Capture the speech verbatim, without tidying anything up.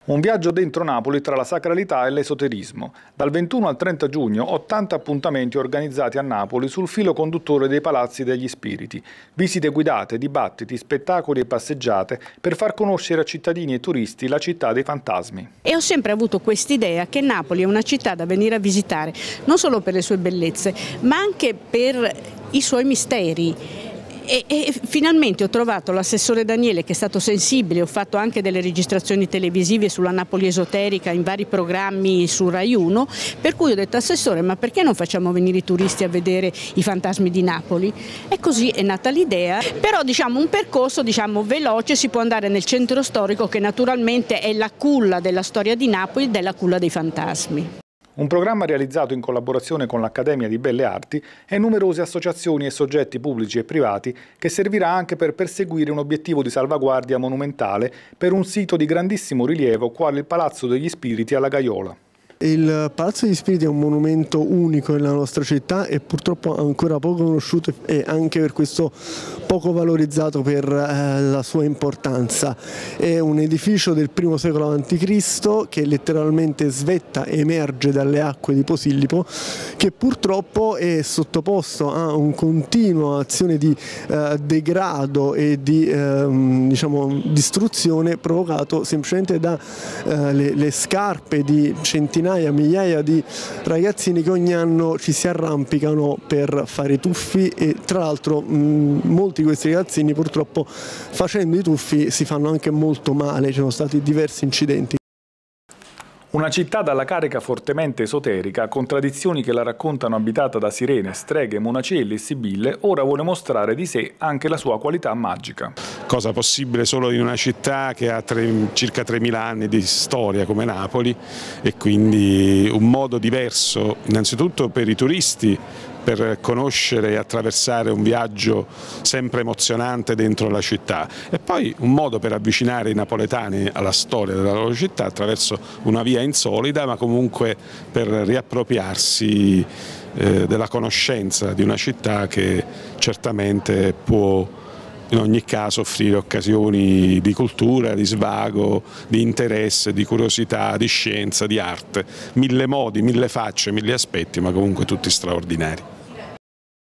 Un viaggio dentro Napoli tra la sacralità e l'esoterismo. Dal ventuno al trenta giugno, ottanta appuntamenti organizzati a Napoli sul filo conduttore dei Palazzi degli Spiriti. Visite guidate, dibattiti, spettacoli e passeggiate per far conoscere a cittadini e turisti la città dei fantasmi. E ho sempre avuto quest'idea che Napoli è una città da venire a visitare, non solo per le sue bellezze, ma anche per i suoi misteri. E, e finalmente ho trovato l'assessore Daniele, che è stato sensibile. Ho fatto anche delle registrazioni televisive sulla Napoli esoterica in vari programmi su Rai uno, per cui ho detto: assessore, ma perché non facciamo venire i turisti a vedere i fantasmi di Napoli? E così è nata l'idea, però diciamo un percorso diciamo veloce. Si può andare nel centro storico, che naturalmente è la culla della storia di Napoli ed è la culla dei fantasmi. Un programma realizzato in collaborazione con l'Accademia di Belle Arti e numerose associazioni e soggetti pubblici e privati, che servirà anche per perseguire un obiettivo di salvaguardia monumentale per un sito di grandissimo rilievo quale il Palazzo degli Spiriti alla Gaiola. Il Palazzo degli Spiriti è un monumento unico nella nostra città e purtroppo ancora poco conosciuto e anche per questo poco valorizzato per eh, la sua importanza. È un edificio del primo secolo avanti Cristo che letteralmente svetta e emerge dalle acque di Posillipo, che purtroppo è sottoposto a un continuo azione di eh, degrado e di eh, diciamo, distruzione provocato semplicemente dalle eh, scarpe di centinaia migliaia di ragazzini che ogni anno ci si arrampicano per fare tuffi e tra l'altro molti di questi ragazzini purtroppo facendo i tuffi si fanno anche molto male, ci sono stati diversi incidenti. Una città dalla carica fortemente esoterica, con tradizioni che la raccontano abitata da sirene, streghe, monacelli e sibille, ora vuole mostrare di sé anche la sua qualità magica. Cosa possibile solo in una città che ha tre, circa tremila anni di storia come Napoli, e quindi un modo diverso innanzitutto per i turisti, per conoscere e attraversare un viaggio sempre emozionante dentro la città, e poi un modo per avvicinare i napoletani alla storia della loro città attraverso una via insolita, ma comunque per riappropriarsi eh, della conoscenza di una città che certamente può in ogni caso offrire occasioni di cultura, di svago, di interesse, di curiosità, di scienza, di arte, mille modi, mille facce, mille aspetti, ma comunque tutti straordinari.